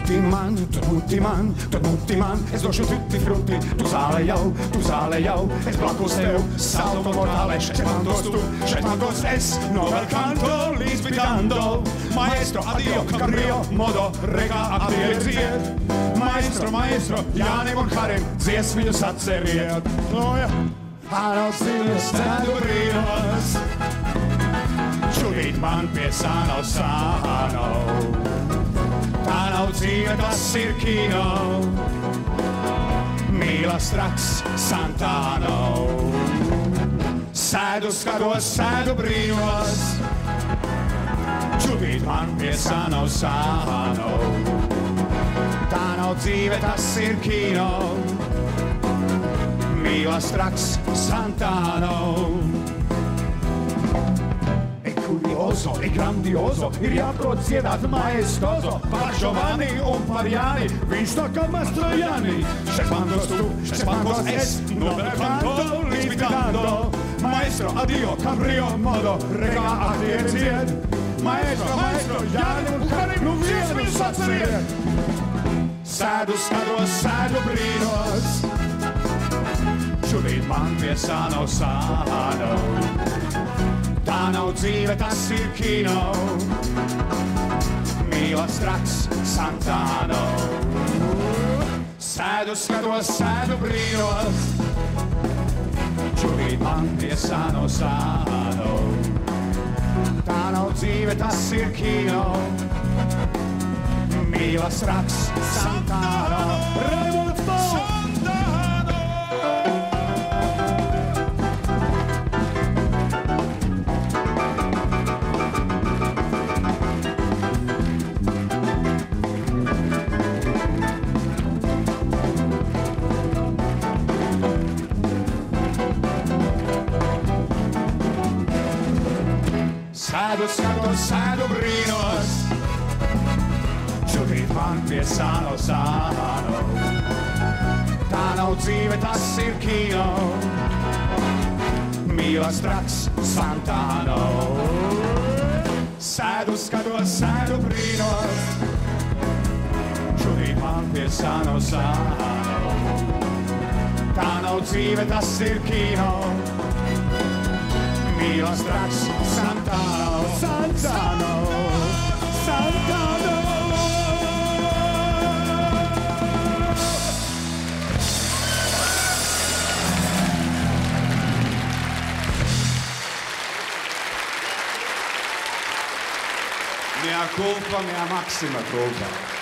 muti man, es došu tutti frutti, tu zāle jau, es blakus tev, salto mortāle, šeit man dos es, no bel canto l'inspirando, maestro, addio, cabrio, modo, rega, apdiedziet, maestro, Jānim un Harim, dziesmiņu saceriet, Ānos dzīves cedu brīnos, šurīt man pie sāno sāno, tā nav dzīve, tas ir kino, mīlas traks Santano. Sēdu skatos, sēdu brīnos, šurīt man pie sāno sāno, tā nav dzīve, tas ir kino, mīlas traks Santano. E curioso, e grandioso, ir jāprot dziedāt maestoso, par Giovanni un par Jāni, viņš tā kā Mastrojani. Šeit man dos tu, šeit man dos es, no bel canto l'inspirando, maestro, addio, cabrio, modo, rega, apdiedziet, maestro, Jānim un Harim, nu dziesmiņu saceriet. Sēdu skatos, sēdu brīnos, šurīt man pie sāno sāno, tā nav dzīve, tas ir kino, mīlas traks Santano. Sēdu skatos, sēdu brīnos, šurīt man pie sāno sāno, tā nav dzīve, tas ir kino, mīlas traks Santano. Raimunds Pauls! Sēdu skatos, sēdu brīnos, šurīt man pie sāno sāno, tā nav dzīve, tas ir kino, mīlas traks Santano. Sēdu skatos, sēdu brīnos, šurīt man pie sāno sāno, tā nav dzīve, tas ir kino, mīlas traks Santano. Santano. Mea culpa, mea maxima culpa.